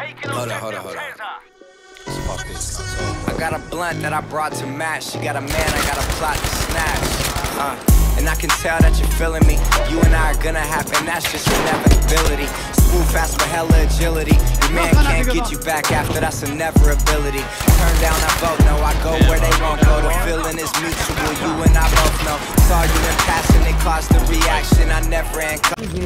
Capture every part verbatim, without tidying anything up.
Hold on, hold on, hold on. Let's fuck this console. I got a blunt that I brought to match. She got a man, I got a plot to snatch. Uh, and I can tell that you're feeling me. You and I are gonna happen, that's just inevitability. Smooth, fast with hella agility. Your man can't get you back after, that's a never ability. Turn down, I vote no, I go where they won't go. The feeling is mutual, you and I both know. Saw you in passing, it caused the reaction. I never end.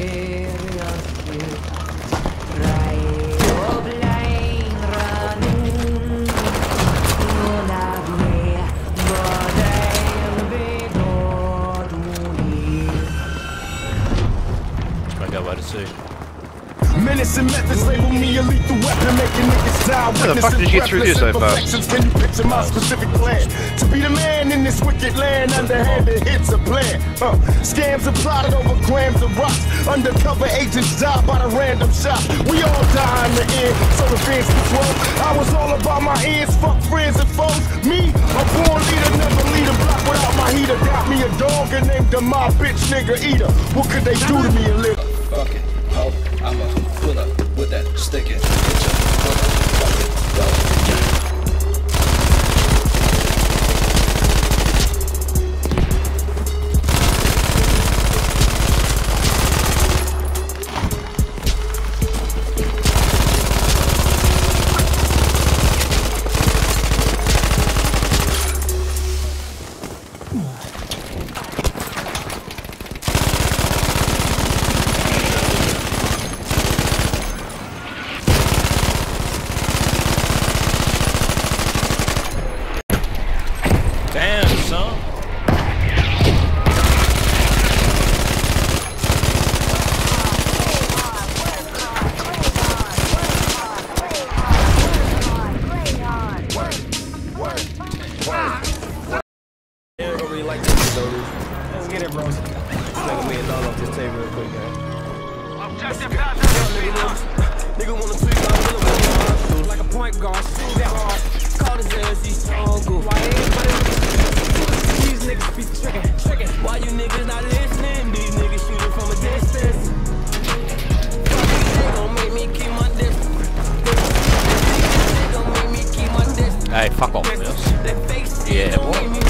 Minutes and methods label me a lethal weapon, making niggas die. How the fuck did you get through this so fast? Can you picture my specific plan? To be the man in this wicked land, underhanded hits a plan. Uh, scams are plotted over grams of rocks. Undercover agents die by the random shot. We all die in the end, so the fans control. I was all about my ends, fuck friends and foes. Me, a born leader, never lead a block without my heater. Got me a dog and named him my bitch nigga eater. What could they do to me a little? Fuck it, ho, I'ma pull up with that stick it. Fuck it, fuck it, go. Damn, son. Let's get it, bro. Make a million dollars off this table real quick, man. Nigga wanna tweak my like a point guard, shoot that hard. Call his ass, he's strong, good. Why everybody these niggas be tricking, tricking? Why you niggas not listening? These niggas shooting from a distance. They gon' make me keep my distance. They gon' make me keep my distance. Hey, fuck off, Mills. Yeah, what?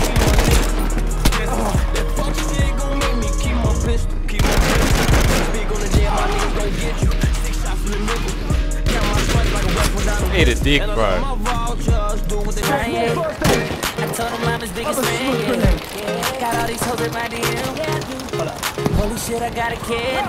Eat a dick, bro. I told him I'm his biggest fan, yeah. Got all these hoes in my D M. Holy shit, I got a kid.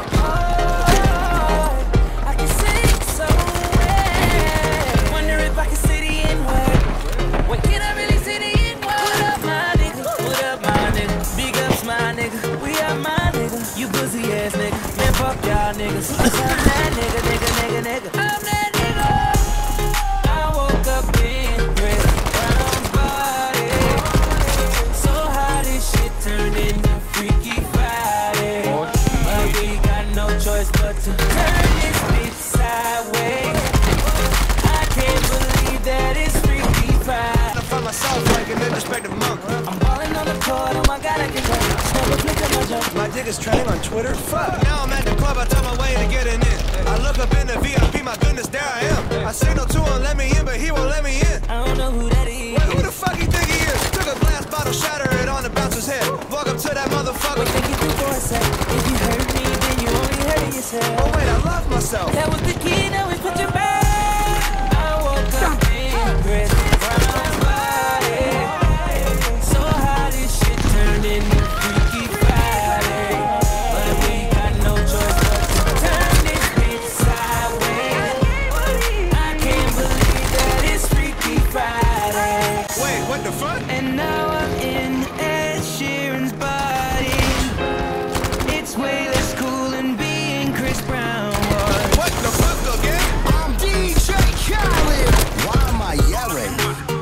Oh, I can sing so well. Wonder if I can say the N-word. Wait, can I really say the N-word? What up, my nigga? What up, my nigga? Big ups, my nigga. We are my nigga. You pussy ass nigga. Man, fuck y'all niggas. I'm that nigga, nigga, nigga, nigga. I'm that nigga. I woke up in Chris Brown's body. So how this shit turned into Freaky Friday. But we got no choice but to turn this bitch sideways. I can't believe that it's Freaky Friday. I find myself like an introspective monk. I'm balling on the court, oh my god, I can tell you. Never flick up my jump. My dick is trending on Twitter, fuck. Now I'm at the club, I tell my way to get in it. I look up in the V I P, my goodness, there I am. I signal to him, let me in, but he won't let me in. I don't know who that is. Wait, who the fuck you think he is? Took a glass bottle, shatter it on the bouncer's head. Welcome to that motherfucker. What think you do for a sec? If you hurt me, then you only hurt yourself. Oh wait, I love myself. That was the key, now we put your back. I woke up in Chris Brown's body. So how this shit turned into Freaky Friday. But we got no choice but to turn this bitch sideways. I can't believe that it's Freaky Friday. Wait, what the fuck? And now I'm in Ed Sheeran's body. It's way less cool than being Chris Brown was. What the fuck again? I'm D J Khaled. Why am I yelling?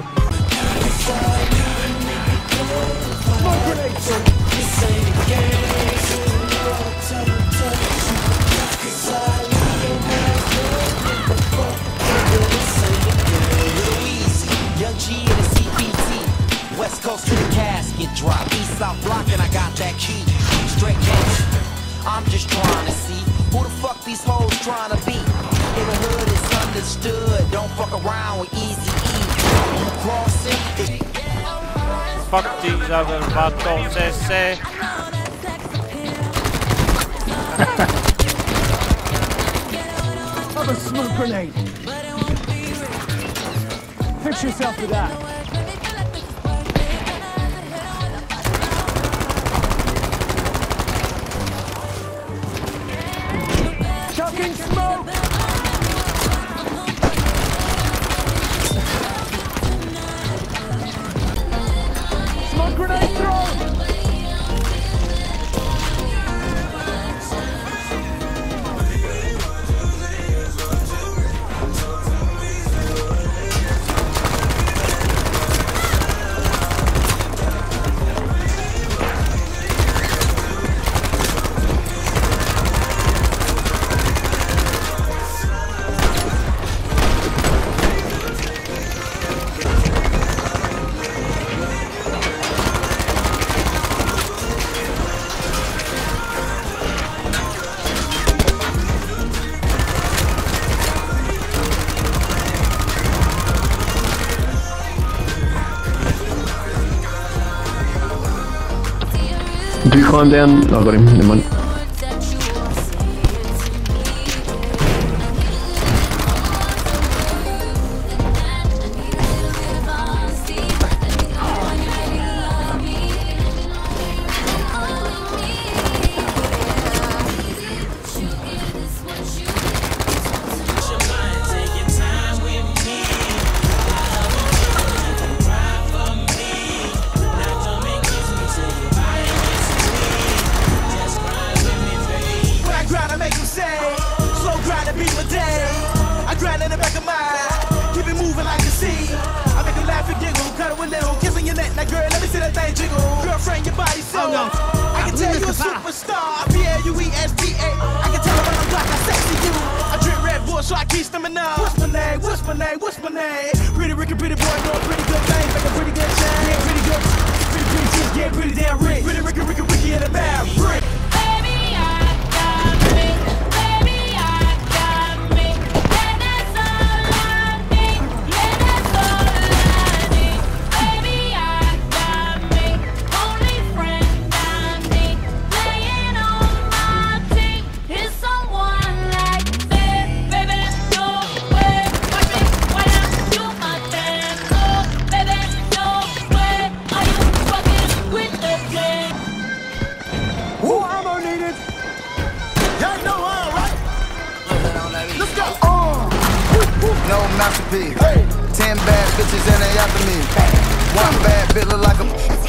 Smoke grenade. This ain't a game. Young G in the C P T. West Coast to the casket drop. East South block and I got that key. Straight gas. I'm just trying to see who the fuck these hoes trying to be. In the hood it's understood. fuck around with Easy E. Crossing. Fuck these other vatos, ese. Have a smoke grenade. Fix yourself to that. Chucking smoke! Smoke grenade thrown! Du kan den, lagar dem när man girlfriend, your body so. Oh, no. I can tell you a superstar. P L U E S T A. I can tell by the black I sexy you. I drink Red Bull so I keep stomach up. What's my name? What's my name? What's my name? Pretty Ricky, pretty boy, doing pretty good things, make a pretty good change. Yeah, pretty good. Pretty, pretty cheap, yeah, pretty damn rich. Pretty Ricky, Ricky, Ricky in the maverick. No masterpiece. Hey. Ten bad bitches and they after me. One bad bitch look like a.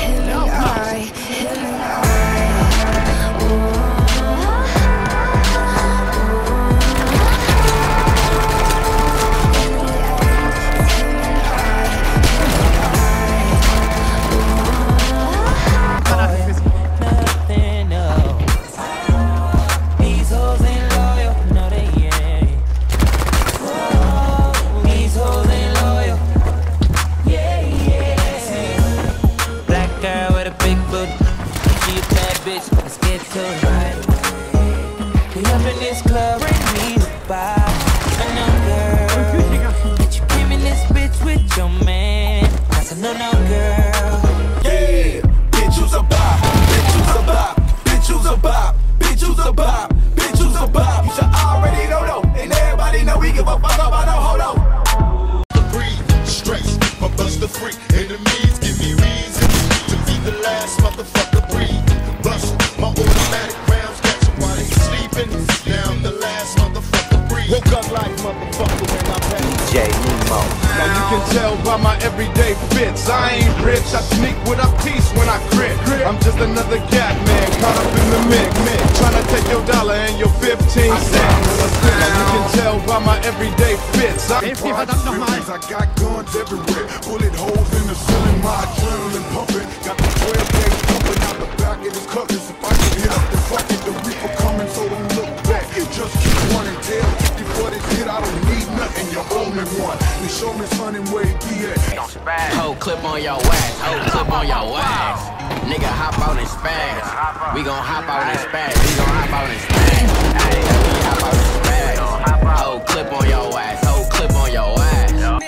Let's get to it right. We up in this club, bring me the vibe. I know, girl, that you came in this bitch with your man. That's a no-no, girl. Yeah, bitch, who's a bop? Bitch, who's a bop? Bitch, who's a bop? Bitch, who's a bop? Bitch, who's a bop? You should already know, though, and everybody know we give a fuck about no hold on. Breathe, stress, my buster free. Enemies give me reason to be the last motherfucker breathe. Bust my automatic rounds, catch them while they sleeping. Down the last motherfucker breathe. Woke up like motherfucker when I passed. D J Nemo. Now you can tell by my everyday fits. I ain't rich, I sneak with a piece when I crit. I'm just another cat man caught up in the mix. Trying to take your dollar and your fifteen cents. Now you can tell by my everyday fits. I got guns everywhere, bullet holes in the ceiling, my adrenaline pumping. Got the twelve gauge pumping out the back of his cutlass. If I can hit up the bucket, the reaper coming, so don't look back. Just keep running, tail fifty for this hit. I don't need nothing, you're only one. And show me son and where he be at. Whole clip on your ass, whole clip on your ass. Nigga hop out and spaz. We gon' hop out and spaz. We gon' hop out and spaz. Ayy, we hop out and spaz. Whole clip on your ass, whole clip on your ass.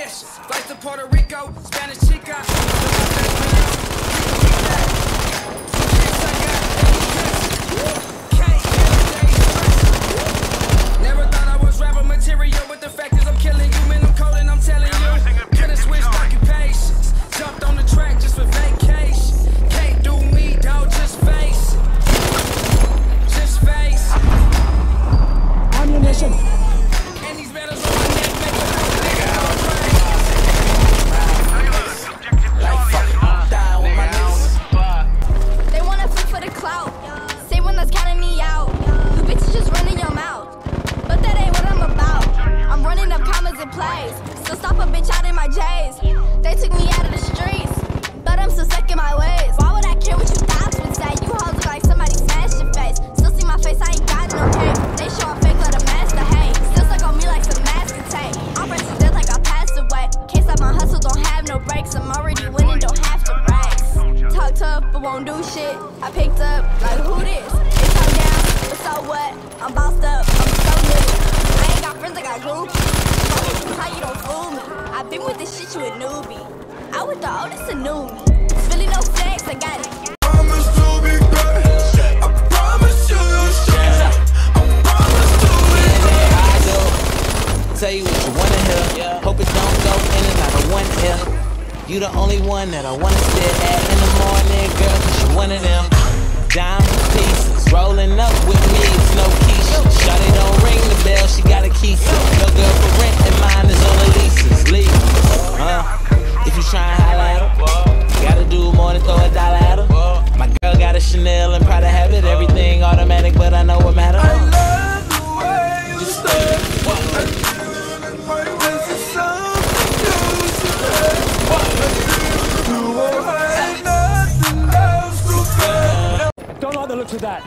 Think with this shit you a newbie. I with the oldest a newbie. Really no flex, I got it. Promise to be great. I promise you you'll shine. I promise to be great. I do. Tell you what you wanna hear. Hope it don't go in and out of one ear. You the only one that I wanna sit at in the morning, girl, cause you one of them. Diamond pieces, rolling up with me, it's no Keisha. Shawty don't ring the bell, she got a key. No girl for rent and mine is on the leases. Leave, uh, if you tryna holla at her, gotta do more than throw a dollar at her. My girl got a Chanel and Prada habit, everything automatic, but I know what matters. I love the way you stay. What I do in my best is something you say. What I do, ain't nothing else to say. Don't like the looks of that.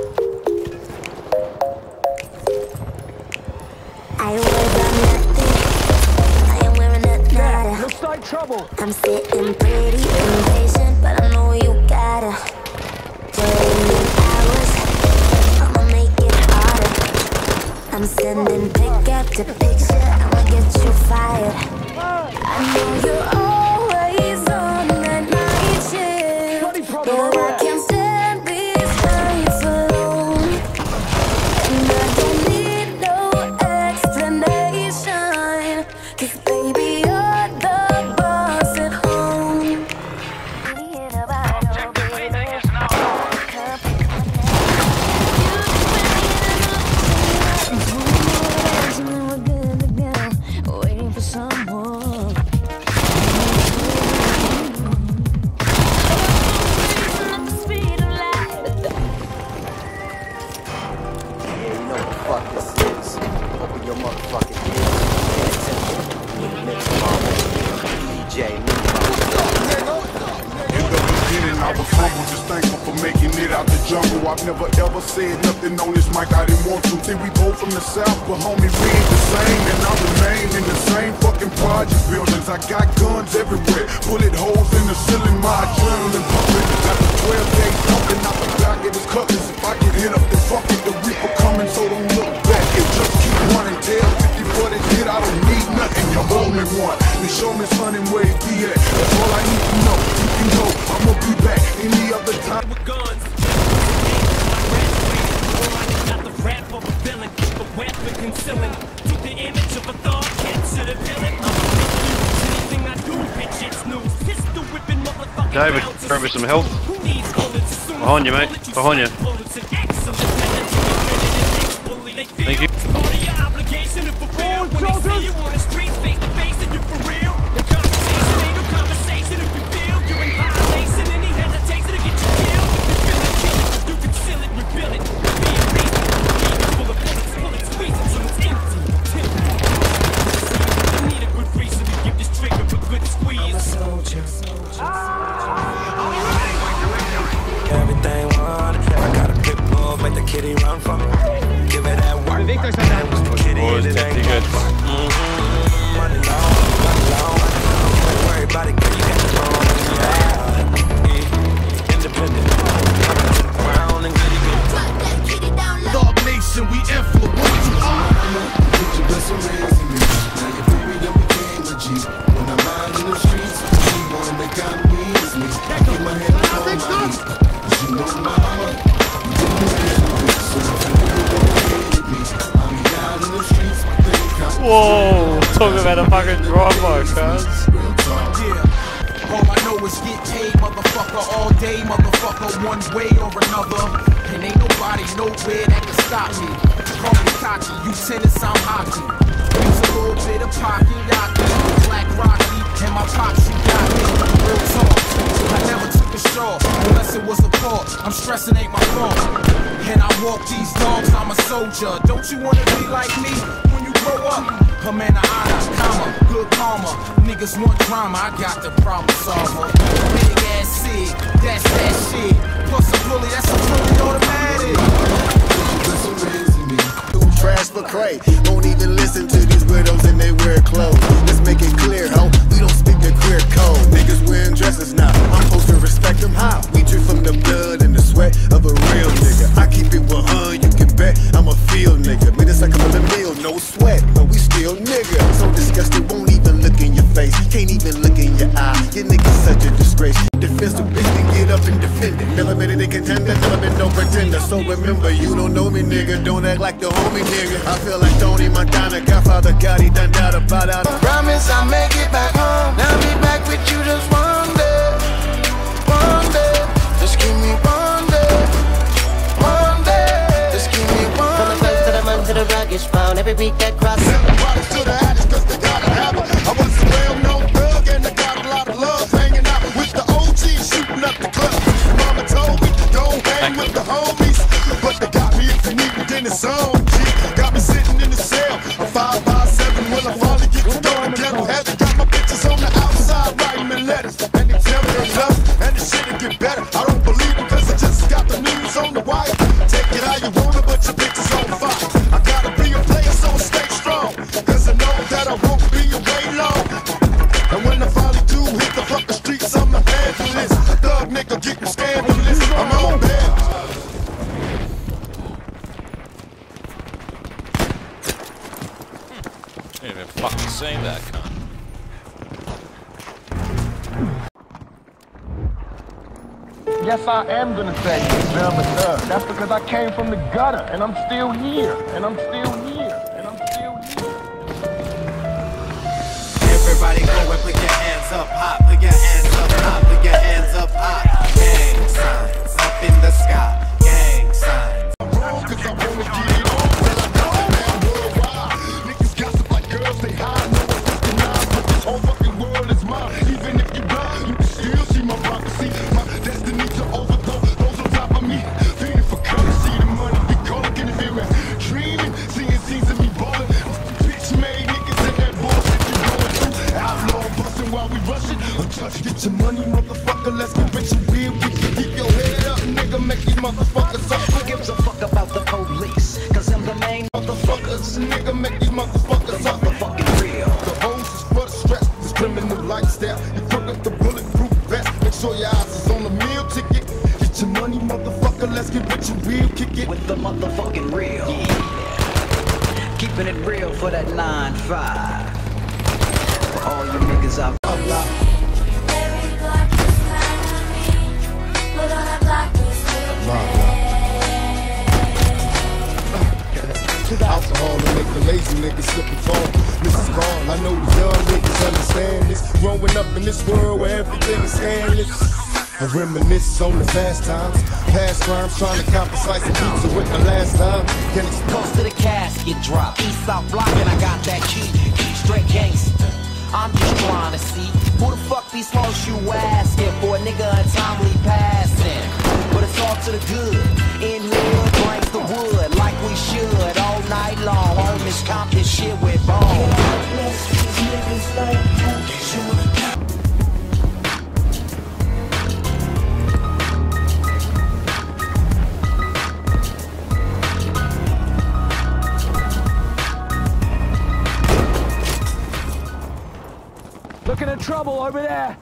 I ain't worried about nothing. I ain't wearing that nada. Looks like trouble. I'm sitting pretty impatient, but I know you gotta put in hours. I'ma make it harder. I'm sending pick after picture. I'ma get you fired. I know you're always on that night shift, but I can't stand these nights alone. And I don't need no explanation, 'cause baby you're the boss at home. We're good to go, waiting for someone. Fuck this is. Open your motherfucking ears. D J. In the beginning, I was humble, just thankful for making it out the jungle. I've never ever said nothing on this mic I didn't want to. See, we both from the south, but homie, we ain't the same. And I remain in the same fucking project buildings. I got guns everywhere, bullet holes in the ceiling. My adrenaline pumping. Got the twelve gauge pumping out the back of his cutlass. If I get hit up, then fuck it, the reaper coming, so don't look back and just keep running. Tell fifty for the hit, I don't need nothing. You're only one. And show me son and where he be at. That's all I need to know. You can go, I'ma be back any other time. With guns, not the rap of a villain, the weapon concealing. Took the image of a thug, can't to the villain. Anything I do, bitch, it's news. Pistol whipping motherfucking. David, grab me some help. Behind you, mate. Behind you. Thank you. Everything won. I got a big bull, make the kitty run from me. Give it that work. Oh, it's definitely good. Mm-hmm. Money long, money long, money long. Don't worry about it, girl, you got the phone. Yeah. Independent. Brown and goody goody. Dog Nation, we influential. Put your best friends in me. Now your baby done became a G. When I'm out in the streets, she wanna make out me is me. I keep my head on my knees. Cause you know mama, you didn't really do. So if you really me, I'll be out in the streets. Whoa, talk about a fucking drive-by, cuz. Yeah, all I know is get paid, motherfucker, all day, motherfucker, one way or another. And ain't nobody nowhere that can stop me. Call me cocky, you tennis, I'm hockey. Use a little bit of pocket, yaki, Black Rocky, and my pops, you got me. Real talk, I never took a shot, unless it was a part. I'm stressing ain't my fault. And I walk these dogs, I'm a soldier. Don't you wanna be like me when you grow up? A man of honor, comma, good karma. Niggas want drama, I got the problem solver. Big ass sig, that's that shit. Plus a bully, that's a fully automatic. Trash for Cray. Don't even listen to these widows and they wear clothes. Let's make it clear, ho. We don't speak the queer code. Niggas wearing dresses now. I'm supposed to respect them how? We drink from the blood and the sweat of a real nigga. I keep it one hundred, you can bet I'm a field nigga. Made a second of the meal, no sweat, but we still nigga. So disgusted, won't even even look in your face. Can't even look in your eye. Your nigga's such a disgrace. Defensive bitch, then get up and defend it. Never been a contender, never been no pretender. So remember, you don't know me, nigga. Don't act like the homie, nigga. I feel like Tony Montana, Godfather Gotti, done doubt about out. Promise I'll make it back home. I'll be back with you just one day. One day. Just give me one day. One day. Just give me one day. From the first to the month to the rugged spawn. Every week that cross. Everybody's to the addicts cause they gotta have it. I was a well-known thug and I got a lot of love. Hanging out with the O Gs, shooting up the club. Mama told me, don't hang with the homies. But they got me if you need me, then it's on. G got me sitting in the cell. I'm five by seven when I finally get to go together. Heavy got my bitches on the outside writing me letters. And they tell me they love me, and this shit'll get better. I don't believe it cause I just got the news on the wire. Take it how you want it, but your bitch is on fire. I gotta be a player, so I stay strong. Cause I know that I won't be away long. And when I finally do hit the fucking streets, I'm a handless. Thug nigga getting scandalous. I'm on bed. I didn't even fucking say that, cunt. Yes, I am gonna say I'm a thug. That's because I came from the gutter, and I'm still here, and I'm still here, and I'm still here. Everybody go and put your hands up high. Put your hands up high. Put your hands up high. Gang signs up in the sky. Gang signs. Cause I wanna get it on. Well, I know that worldwide. Niggas gossip like girls, they hide. No one recognize, but this whole fucking world is mine. Even if you blind, you can still see my prophecy. My destiny to overthrow those on top of me. Feeding for currency, the money be calling. Can you feel me? Dreaming, seeing scenes of me balling. Bitch made niggas in that bullshit you going through. Outlaw busting while we rushing. Untouched, get your money, motherfucker. Let's get rich and real. Keep, keep your head up, nigga. Make these motherfuckers up. Who gives a fuck about the police? Cause I'm the main Motherfuckers, nigga, make these motherfuckers up. motherfucking real. The hose is for the stress, this criminal lifestyle. You crook up the bulletproof vest. Make sure your eyes is on the meal ticket. Get your money, motherfucker. Let's get rich and real. Kick it with the motherfucking real. Yeah. Keeping it real for that nine five. For all you niggas out there. Alcohol to make the lazy niggas slip and fall. Missus Gone, I know the young niggas understand this. Growing up in this world where everything is handless. I reminisce on the fast times, past crimes, trying to comp a slice of pizza with the last time. Can it's Close to the casket drop, east south block, and I got that key. Straight gangster. I'm just trying to see who the fuck these hoes you asking for a nigga untimely passing. But it's all to the good. In hood brings the wood like we should all night long. Homies comp this shit with bone. Looking at trouble over there.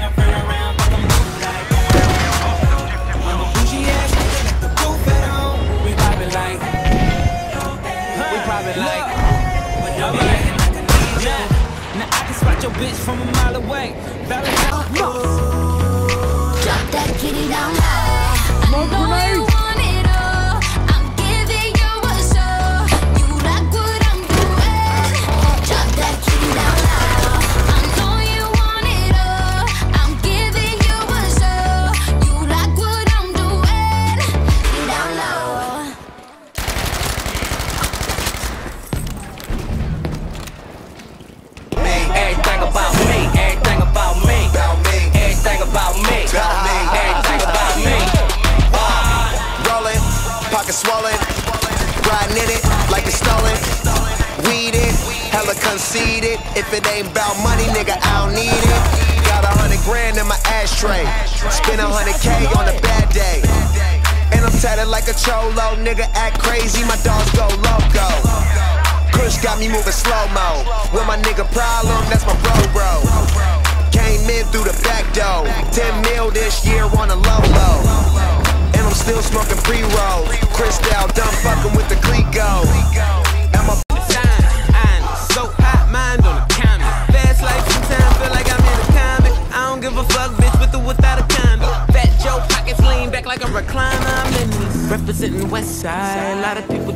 We poppin' like, we poppin' like, now I can spot your bitch from a mile away. Drop that kitty down low. I know you want it all. I'm giving you a show. You like what I'm doing. Drop that kitty down low. I know you want it all. I'm giving you a show. You like what I'm doing. Get down low. Everything about me, everything about me, everything about me, everything about me. Rolling, pocket swollen, riding in it like it's stolen. Weed it, hella conceited. If it ain't about money, nigga, I don't need it. Got a hundred grand in my ashtray. Spend a hundred K on a bad day. And I'm tatted like a cholo, nigga, act crazy, my dogs go loco. Kush got me moving slow-mo. With my nigga problem, that's my bro, bro. Came in through the back door. Ten mil this year on a low-low. And I'm still smoking pre-roll. Cristal done fucking with the Clico. And my so hot, mind on the counter. Fast like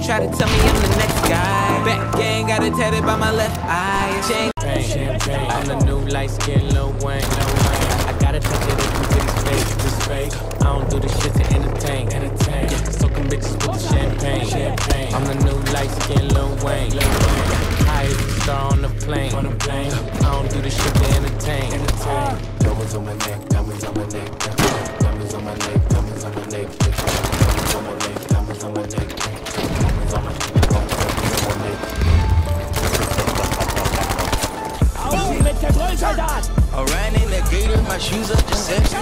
try to tell me I'm the next guy. Back gang got it tatted by my left eye. Chain, champagne. I'm the new light skin Lil Wayne. I gotta touch it if you get his face. This fake. I don't do this shit to entertain. Entertain. Yeah, soaking bitches with the champagne. Champagne. I'm the new light skin Lil Wayne. Highest star on the plane. On the plane. I don't do this shit to entertain. Entertain. Diamonds on my neck. Diamonds on my neck. Diamonds on my neck. Diamonds on my neck. Diamonds on my neck. Diamonds on my neck. Diamonds on my neck. I ran in the gator, my shoes up the section.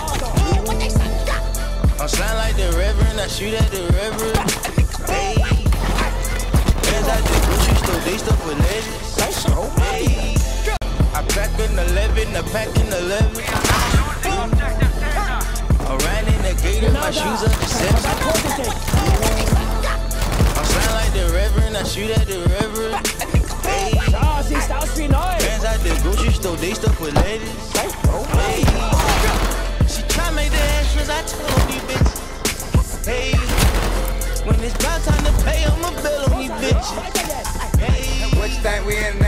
I'm slime like the reverend, I shoot at the reverend. Hey, hands out the grocery store, they stuff with legends. Hey, I pack an eleven, I pack an eleven. I ran in the gator, my shoes up the section. I'm slime like the reverend, I shoot at the reverend. Hey, hands out the grocery store, they stuff with ladies. Hey, she try make the extras, I told these bitches. Hey, when it's about time to pay, I'ma bill on these bitches. Hey, what you think we in